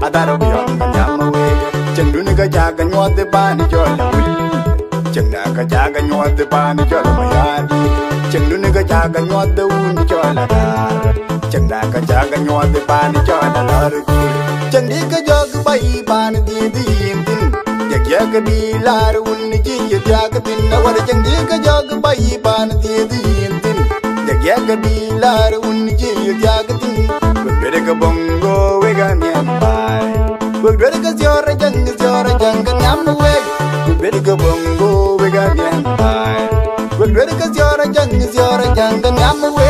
adaro biyong kanyama we cheng dun ga jaga nyode bani jola wul cheng da ga jaga nyode bani jola mayadi cheng dun ga jaga nyode un jola dar cheng da ga jaga nyode bani jola lar gul cheng di ga jog bai bani di din ya ga di lar un ji ya ga din na war cheng di ga jog bai bani di din ya ga di lar un ji ya ga din bere ga bongo we ga nyam bai bere ga zora jang ga nyam we bere ga bongo we ga nyam bai bere ga zora jang ga nyam we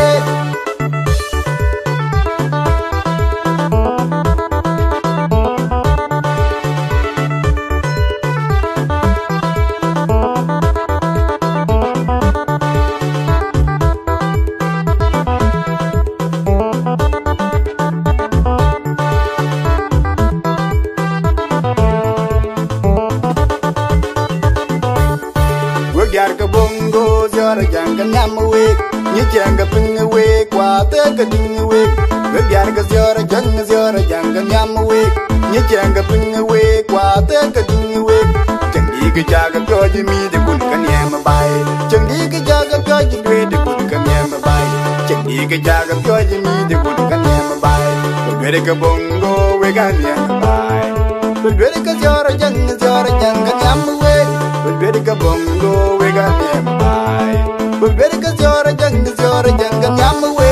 Yar ka bongo zora janga nyam we ni janga ping we kwa te ka ding we yar ka zora janga nyam we ni janga ping we kwa te ka ding we changi ga jaga pyo ji mi de kun ka nyam bai changi ga jaga pyo ji we de kun ka nyam bai changi ga jaga pyo ji mi de kun ka nyam bai bere ka bongo we ga nyam bai bere ka zora janga nyam we bere ka bongo we ga nyam bai bere ka zora janga nyam we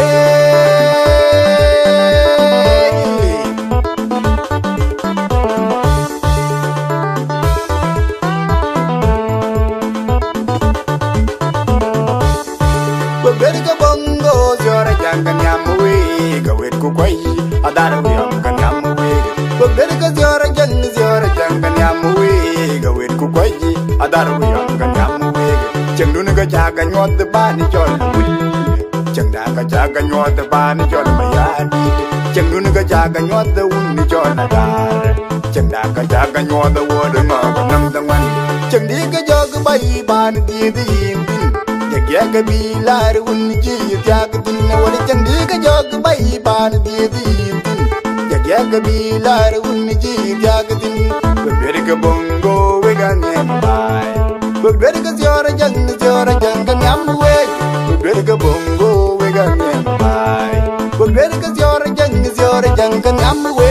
bere ka bongo zora janga nyam we ga wet ku kwai adara we ga nyam we bere ka zora janga nyam we ga wet ku kwai adar we ga nyam we cheng dun ga jaga nyod ba ni chol wul cheng da ga jaga nyod ba ni chol mayadi cheng dun ga jaga nyod un ni chol dar cheng da ga jaga nyod wo de ma ga nam dang man cheng di ga jog bai ban di yin bin ya ga bi lar un ji ya ga din na wa cheng di ga jog bai ban di yin bin ya ga bi lar un ji ya ga din bere ga bongo we ga nyam bai bere ga zora janga nyam we bere ga bongo we ga nyam bai bere ga zora janga nyam we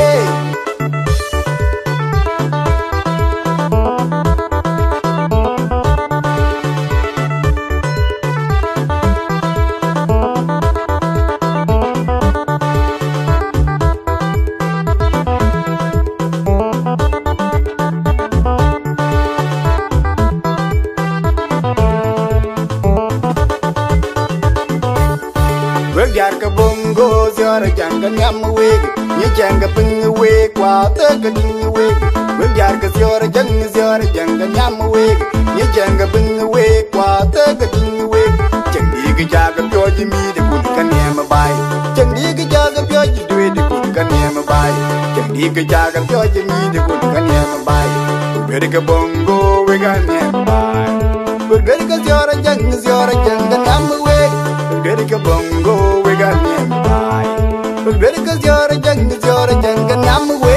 yar ka bongo zora janga nyam we ni janga ping we kwa te ka ding we yar ka zora janga nyam we ni janga ping we kwa te ka ding we changi ga jaga pyo ji mi de kun ka nyam bai changi ga jaga pyo ji dwe de kun ka nyam bai changi ga jaga pyo ji mi de kun ka nyam bai bere ka bongo we ga nyam bai bere ka zora janga nyam we bere ka bongo we ga nyam bai bere ka zora janga nyam we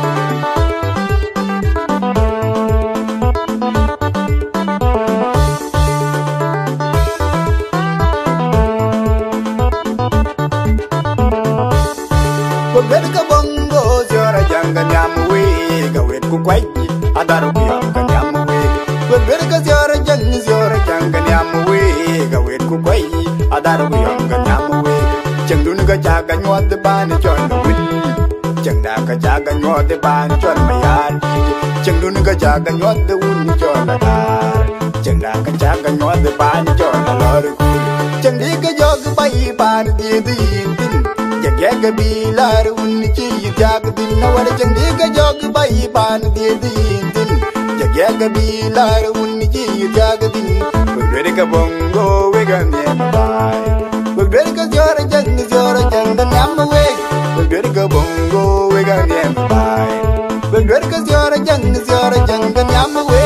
bere ka bongo zora janga nyam we ga wet ku kwai adaro bi ga nyam we bere ka zora janga nyam we ga wet ku kwai adaro bi ga nyam we cheng dun ga jaga nyod ba ni chol wul cheng da ga jaga nyod ba ni chol mayadi cheng dun ga jaga nyod un ni chol dar cheng da ga jaga nyod ba ni chol lor gul cheng di ga jog bai ban di din ya ga bi lar un ji ya ga din na war cheng di ga jog bai ban di din ya ga bi lar un ji ya ga din bere ka bongo we ga nyam bai bere ka zora janga nyam we bere ka bongo we ga nyam bai bere ka zora janga nyam we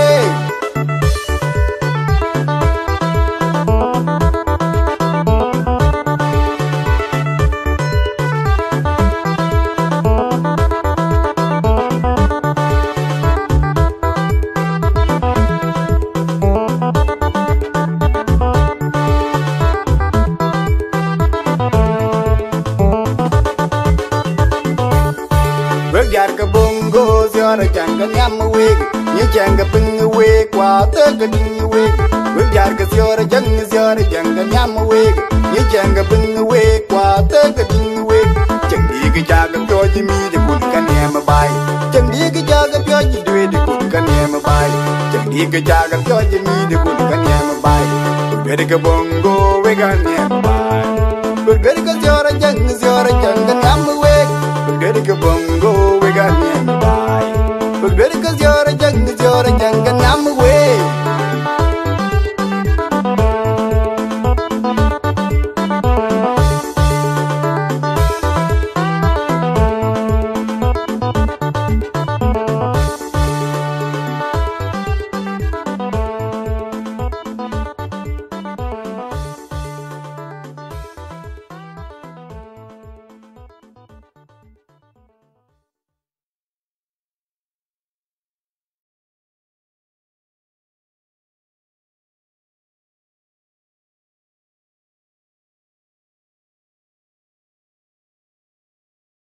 biar ka bongo ziora janga nyam wig ni janga ping wig kwa te ka ding wig we biar ka ziora janga nyam wig ni janga ping wig kwa te ka ding wig chang di ka jaga pyo ji mi de kun ka ne ma bai chang di ka jaga pyo ji dwe de kun ka ne ma bai chang di ka jaga pyo ji mi de kun ka ne ma bai we ka bongo we ka ne ma bai we ka ziora janga nyam